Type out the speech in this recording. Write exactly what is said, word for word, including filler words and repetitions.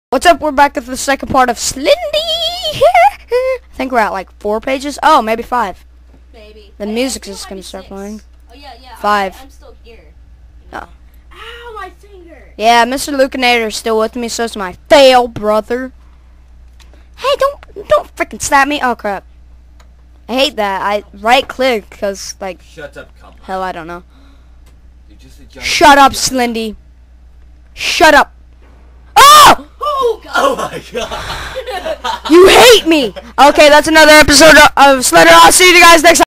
What's up? We're back at the second part of Slendy. I think we're at like four pages. Oh, maybe five. Maybe. The I, music's I just gonna start six. playing. Oh yeah, yeah. Five. I, I'm still here. Oh. Ow, my finger. Yeah, Mister Lucanator is still with me, so it's my fail brother. Hey, don't don't freaking slap me! Oh crap! I hate that. I right click because like. Shut up, come. Hell, I don't know. You're just a giant Shut up, giant- Slendy. Shut up. Oh! Oh god. Oh my god! You hate me. Okay, that's another episode of Slender. I'll see you guys next time.